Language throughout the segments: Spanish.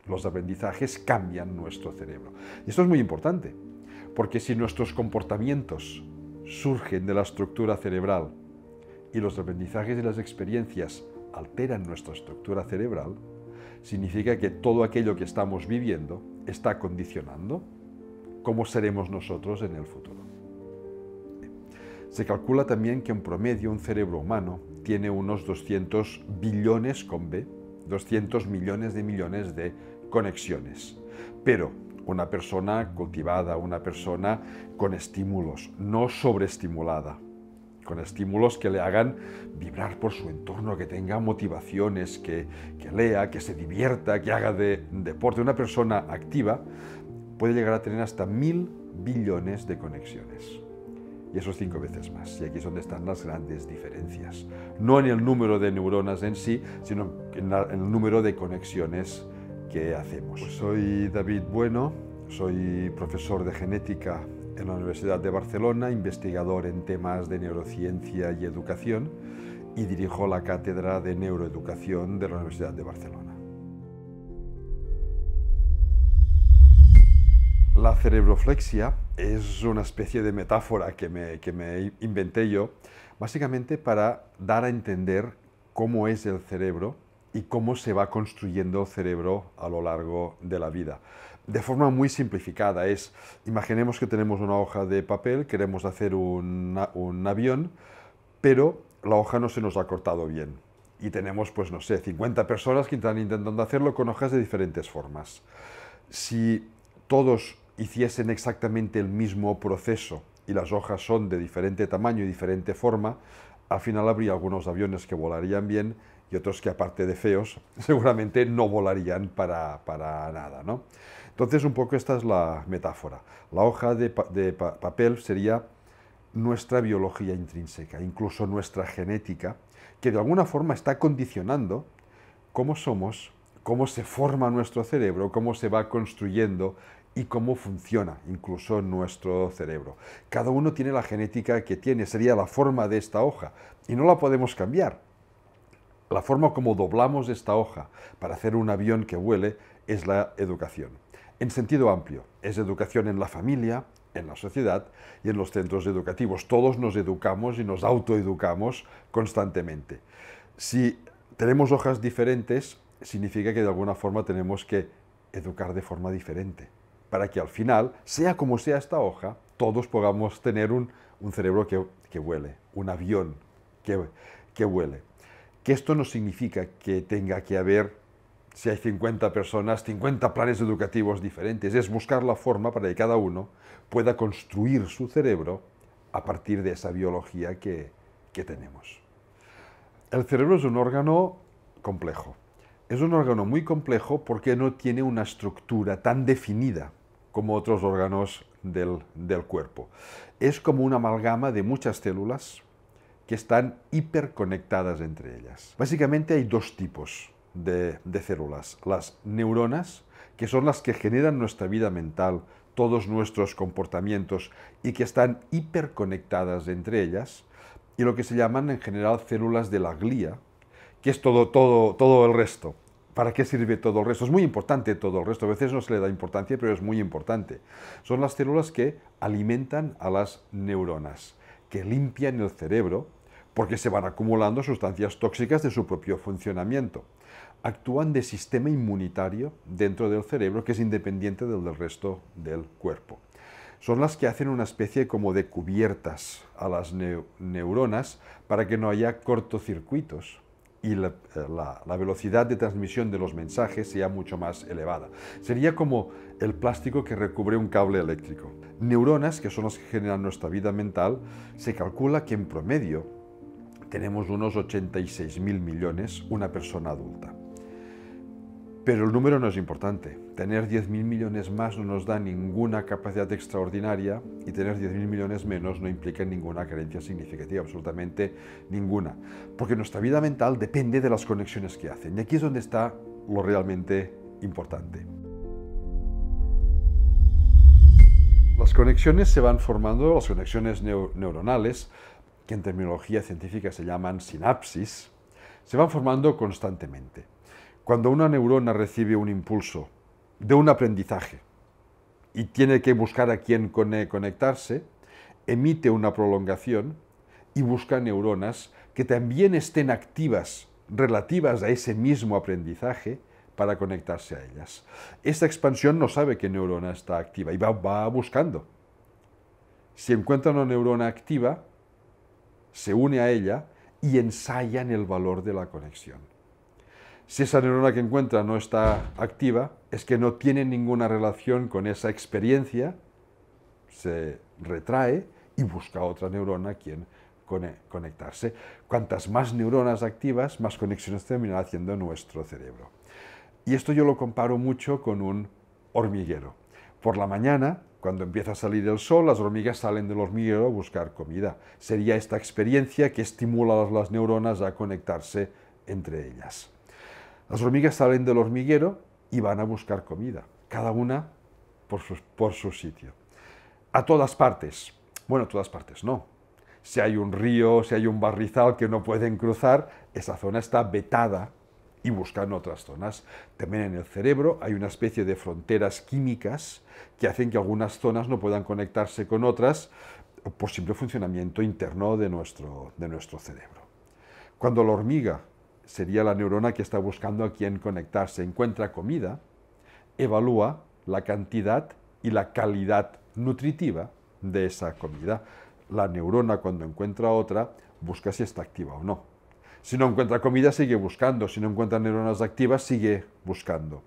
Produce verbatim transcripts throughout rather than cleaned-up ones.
Los aprendizajes cambian nuestro cerebro. Y esto es muy importante, porque si nuestros comportamientos surgen de la estructura cerebral y los aprendizajes y las experiencias alteran nuestra estructura cerebral, significa que todo aquello que estamos viviendo está condicionando cómo seremos nosotros en el futuro. Se calcula también que en promedio un cerebro humano tiene unos doscientos billones con B, doscientos millones de millones de conexiones. Pero una persona cultivada, una persona con estímulos, no sobreestimulada, con estímulos que le hagan vibrar por su entorno, que tenga motivaciones, que, que lea, que se divierta, que haga de, deporte. Una persona activa puede llegar a tener hasta mil billones de conexiones. Y eso es cinco veces más. Y aquí es donde están las grandes diferencias. No en el número de neuronas en sí, sino en, la, en el número de conexiones que hacemos. Pues soy David Bueno, soy profesor de genética en la Universidad de Barcelona, investigador en temas de neurociencia y educación, y dirijo la cátedra de neuroeducación de la Universidad de Barcelona. La cerebroflexia es una especie de metáfora que me, que me inventé yo, básicamente para dar a entender cómo es el cerebro y cómo se va construyendo el cerebro a lo largo de la vida. De forma muy simplificada es, imaginemos que tenemos una hoja de papel, queremos hacer un, un avión, pero la hoja no se nos ha cortado bien. Y tenemos, pues no sé, cincuenta personas que están intentando hacerlo con hojas de diferentes formas. Si todos hiciesen exactamente el mismo proceso y las hojas son de diferente tamaño y diferente forma, al final habría algunos aviones que volarían bien y otros que, aparte de feos, seguramente no volarían para, para nada, ¿no? Entonces, un poco esta es la metáfora. La hoja de, pa de pa papel sería nuestra biología intrínseca, incluso nuestra genética, que de alguna forma está condicionando cómo somos, cómo se forma nuestro cerebro, cómo se va construyendo y cómo funciona incluso nuestro cerebro. Cada uno tiene la genética que tiene, sería la forma de esta hoja, y no la podemos cambiar. La forma como doblamos esta hoja para hacer un avión que vuele es la educación. En sentido amplio, es educación en la familia, en la sociedad y en los centros educativos. Todos nos educamos y nos autoeducamos constantemente. Si tenemos hojas diferentes, significa que de alguna forma tenemos que educar de forma diferente, para que al final, sea como sea esta hoja, todos podamos tener un, un cerebro que, que vuele, un avión que, que vuele. Que esto no significa que tenga que haber, si hay cincuenta personas, cincuenta planes educativos diferentes. Es buscar la forma para que cada uno pueda construir su cerebro a partir de esa biología que, que tenemos. El cerebro es un órgano complejo. Es un órgano muy complejo porque no tiene una estructura tan definida como otros órganos del, del cuerpo. Es como una amalgama de muchas células que están hiperconectadas entre ellas. Básicamente hay dos tipos de, de células. Las neuronas, que son las que generan nuestra vida mental, todos nuestros comportamientos y que están hiperconectadas entre ellas, y lo que se llaman en general células de la glía, que es todo, todo, todo el resto. ¿Para qué sirve todo el resto? Es muy importante todo el resto, a veces no se le da importancia, pero es muy importante. Son las células que alimentan a las neuronas, que limpian el cerebro, porque se van acumulando sustancias tóxicas de su propio funcionamiento. Actúan de sistema inmunitario dentro del cerebro, que es independiente del, del resto del cuerpo. Son las que hacen una especie como de cubiertas a las neu neuronas para que no haya cortocircuitos y la, la, la velocidad de transmisión de los mensajes sea mucho más elevada. Sería como el plástico que recubre un cable eléctrico. Neuronas, que son las que generan nuestra vida mental, se calcula que en promedio tenemos unos ochenta y seis mil millones una persona adulta. Pero el número no es importante. Tener diez mil millones más no nos da ninguna capacidad extraordinaria y tener diez mil millones menos no implica ninguna carencia significativa, absolutamente ninguna. Porque nuestra vida mental depende de las conexiones que hacen. Y aquí es donde está lo realmente importante. Las conexiones se van formando, las conexiones neu- neuronales, que en terminología científica se llaman sinapsis, se van formando constantemente. Cuando una neurona recibe un impulso de un aprendizaje y tiene que buscar a quién conectarse, emite una prolongación y busca neuronas que también estén activas relativas a ese mismo aprendizaje para conectarse a ellas. Esta expansión no sabe qué neurona está activa y va, va buscando. Si encuentra una neurona activa, se une a ella y ensayan el valor de la conexión. Si esa neurona que encuentra no está activa, es que no tiene ninguna relación con esa experiencia, se retrae y busca otra neurona a quien conectarse. Cuantas más neuronas activas, más conexiones termina haciendo nuestro cerebro. Y esto yo lo comparo mucho con un hormiguero. Por la mañana, cuando empieza a salir el sol, las hormigas salen del hormiguero a buscar comida. Sería esta experiencia que estimula a las neuronas a conectarse entre ellas. Las hormigas salen del hormiguero y van a buscar comida, cada una por su, por su sitio. A todas partes. Bueno, a todas partes no. Si hay un río, si hay un barrizal que no pueden cruzar, esa zona está vetada y buscan otras zonas. También en el cerebro hay una especie de fronteras químicas que hacen que algunas zonas no puedan conectarse con otras por simple funcionamiento interno de nuestro, de nuestro cerebro. Cuando la hormiga, sería la neurona que está buscando a quién conectarse, encuentra comida, evalúa la cantidad y la calidad nutritiva de esa comida. La neurona, cuando encuentra otra, busca si está activa o no. Si no encuentra comida, sigue buscando. Si no encuentra neuronas activas, sigue buscando.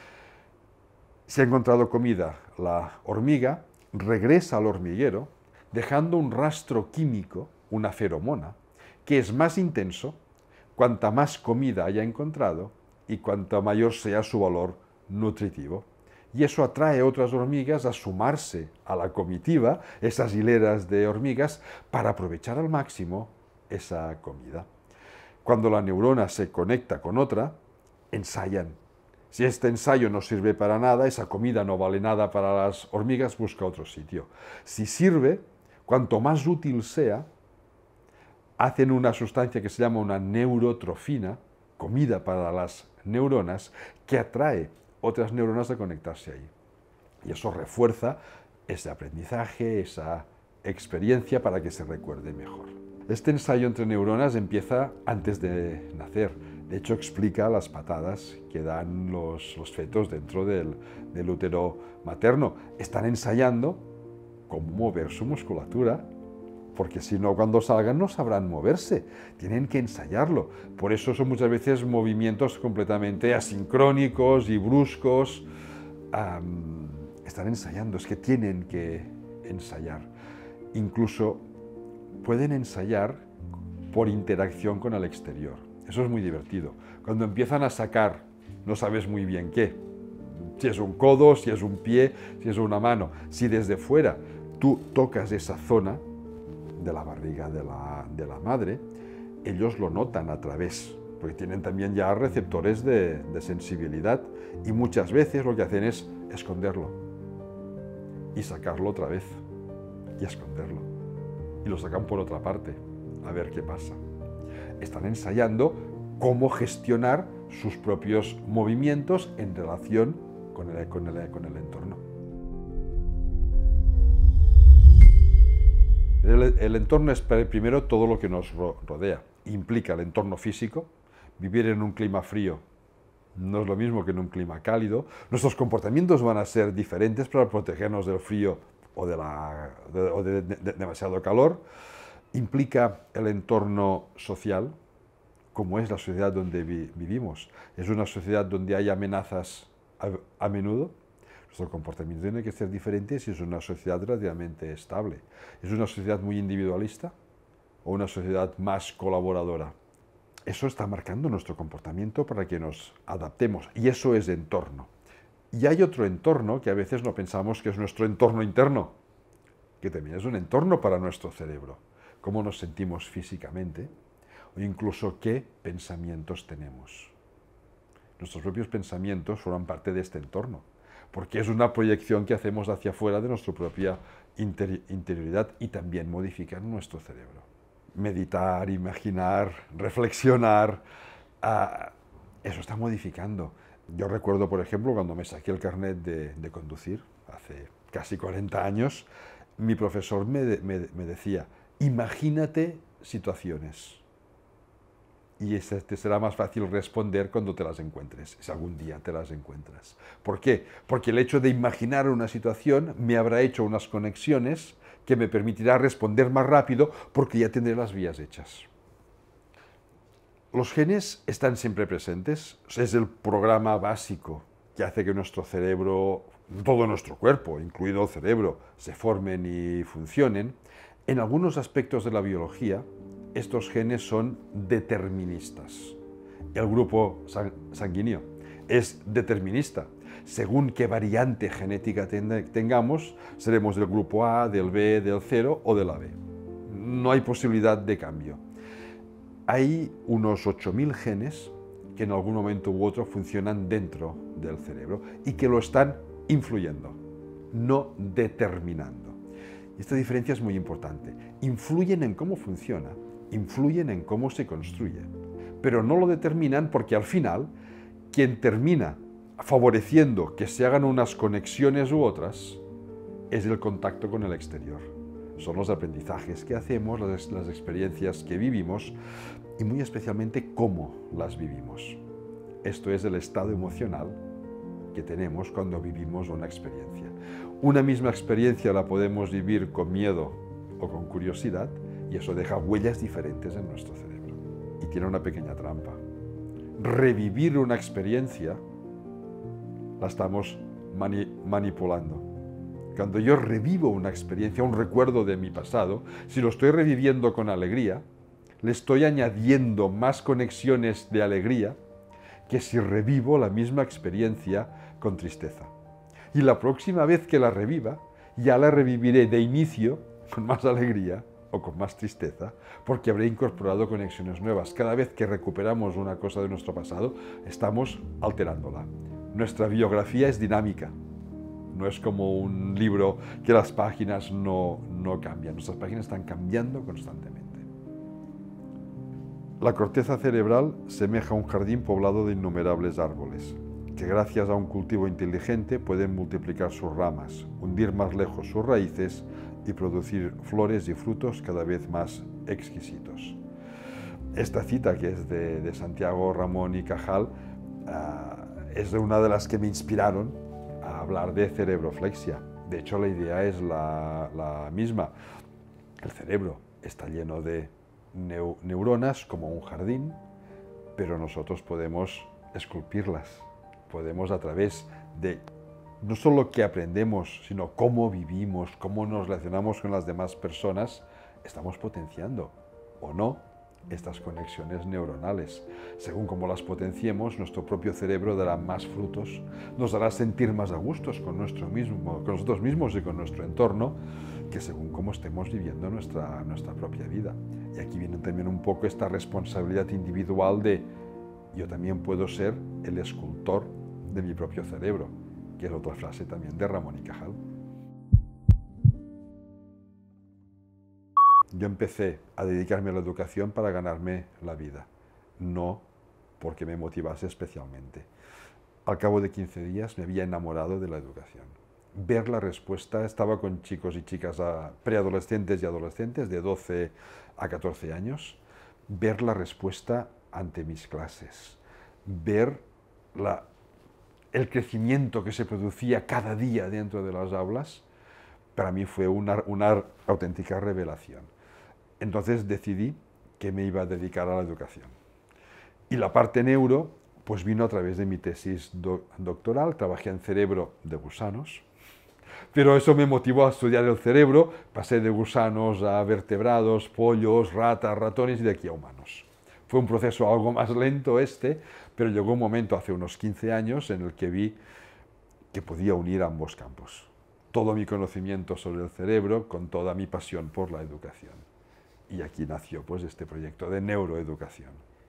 Si ha encontrado comida, la hormiga regresa al hormiguero, dejando un rastro químico, una feromona, que es más intenso cuanta más comida haya encontrado y cuanto mayor sea su valor nutritivo. Y eso atrae a otras hormigas a sumarse a la comitiva, esas hileras de hormigas, para aprovechar al máximo esa comida. Cuando la neurona se conecta con otra, ensayan. Si este ensayo no sirve para nada, esa comida no vale nada para las hormigas, busca otro sitio. Si sirve, cuanto más útil sea, hacen una sustancia que se llama una neurotrofina, comida para las neuronas, que atrae otras neuronas a conectarse ahí. Y eso refuerza ese aprendizaje, esa experiencia para que se recuerde mejor. Este ensayo entre neuronas empieza antes de nacer. De hecho, explica las patadas que dan los, los fetos dentro del, del útero materno. Están ensayando cómo mover su musculatura, porque si no, cuando salgan no sabrán moverse, tienen que ensayarlo. Por eso son muchas veces movimientos completamente asincrónicos y bruscos. Um, están ensayando, es que tienen que ensayar. Incluso pueden ensayar por interacción con el exterior. Eso es muy divertido. Cuando empiezan a sacar, no sabes muy bien qué. Si es un codo, si es un pie, si es una mano. Si desde fuera tú tocas esa zona de la barriga de la, de la madre, ellos lo notan a través, porque tienen también ya receptores de, de sensibilidad, y muchas veces lo que hacen es esconderlo y sacarlo otra vez y esconderlo, y lo sacan por otra parte a ver qué pasa. Están ensayando cómo gestionar sus propios movimientos en relación con el, con el, con el entorno. El, el entorno es primero todo lo que nos rodea. Implica el entorno físico. Vivir en un clima frío no es lo mismo que en un clima cálido. Nuestros comportamientos van a ser diferentes para protegernos del frío o de, la, de, o de, de, de demasiado calor. Implica el entorno social, como es la sociedad donde vi, vivimos. Es una sociedad donde hay amenazas a, a menudo. Nuestro comportamiento tiene que ser diferente si es una sociedad relativamente estable. ¿Es una sociedad muy individualista o una sociedad más colaboradora? Eso está marcando nuestro comportamiento para que nos adaptemos, y eso es entorno. Y hay otro entorno que a veces no pensamos que es nuestro entorno interno, que también es un entorno para nuestro cerebro. Cómo nos sentimos físicamente, o incluso qué pensamientos tenemos. Nuestros propios pensamientos forman parte de este entorno, porque es una proyección que hacemos hacia afuera de nuestra propia inter interioridad y también modifican nuestro cerebro. Meditar, imaginar, reflexionar, uh, eso está modificando. Yo recuerdo, por ejemplo, cuando me saqué el carnet de, de conducir, hace casi cuarenta años, mi profesor me, de, me, me decía, imagínate situaciones. Y ese te será más fácil responder cuando te las encuentres, si algún día te las encuentras. ¿Por qué? Porque el hecho de imaginar una situación me habrá hecho unas conexiones que me permitirá responder más rápido porque ya tendré las vías hechas. Los genes están siempre presentes, es el programa básico que hace que nuestro cerebro, todo nuestro cuerpo, incluido el cerebro, se formen y funcionen. En algunos aspectos de la biología, estos genes son deterministas. El grupo sanguíneo es determinista. Según qué variante genética tengamos, seremos del grupo A, del B, del cero o del A B. No hay posibilidad de cambio. Hay unos ocho mil genes que en algún momento u otro funcionan dentro del cerebro y que lo están influyendo, no determinando. Esta diferencia es muy importante. Influyen en cómo funciona, influyen en cómo se construye, pero no lo determinan porque al final quien termina favoreciendo que se hagan unas conexiones u otras es el contacto con el exterior. Son los aprendizajes que hacemos, las, las experiencias que vivimos y muy especialmente cómo las vivimos. Esto es el estado emocional que tenemos cuando vivimos una experiencia. Una misma experiencia la podemos vivir con miedo o con curiosidad y eso deja huellas diferentes en nuestro cerebro. Y tiene una pequeña trampa. Revivir una experiencia la estamos mani manipulando. Cuando yo revivo una experiencia, un recuerdo de mi pasado, si lo estoy reviviendo con alegría, le estoy añadiendo más conexiones de alegría que si revivo la misma experiencia con tristeza. Y la próxima vez que la reviva, ya la reviviré de inicio con más alegría o con más tristeza, porque habré incorporado conexiones nuevas. Cada vez que recuperamos una cosa de nuestro pasado, estamos alterándola. Nuestra biografía es dinámica. No es como un libro que las páginas no, no cambian. Nuestras páginas están cambiando constantemente. La corteza cerebral semeja a un jardín poblado de innumerables árboles, que gracias a un cultivo inteligente pueden multiplicar sus ramas, hundir más lejos sus raíces y producir flores y frutos cada vez más exquisitos. Esta cita, que es de, de Santiago Ramón y Cajal, uh, es una de las que me inspiraron a hablar de cerebroflexia. De hecho, la idea es la, la misma. El cerebro está lleno de neu neuronas como un jardín, pero nosotros podemos esculpirlas. Podemos, a través de no solo lo que aprendemos, sino cómo vivimos, cómo nos relacionamos con las demás personas, estamos potenciando, o no, estas conexiones neuronales. Según cómo las potenciemos, nuestro propio cerebro dará más frutos, nos hará sentir más a gustos con, nuestro mismo, con nosotros mismos y con nuestro entorno, que según cómo estemos viviendo nuestra, nuestra propia vida. Y aquí viene también un poco esta responsabilidad individual de yo también puedo ser el escultor de mi propio cerebro, que es otra frase también de Ramón y Cajal. Yo empecé a dedicarme a la educación para ganarme la vida, no porque me motivase especialmente. Al cabo de quince días me había enamorado de la educación. Ver la respuesta, estaba con chicos y chicas preadolescentes y adolescentes de doce a catorce años, ver la respuesta ante mis clases, ver la, el crecimiento que se producía cada día dentro de las aulas, para mí fue una, una auténtica revelación. Entonces decidí que me iba a dedicar a la educación. Y la parte neuro, pues vino a través de mi tesis do, doctoral, trabajé en cerebro de gusanos, pero eso me motivó a estudiar el cerebro, pasé de gusanos a vertebrados, pollos, ratas, ratones y de aquí a humanos. Fue un proceso algo más lento este, pero llegó un momento hace unos quince años en el que vi que podía unir ambos campos. Todo mi conocimiento sobre el cerebro con toda mi pasión por la educación. Y aquí nació pues este proyecto de neuroeducación.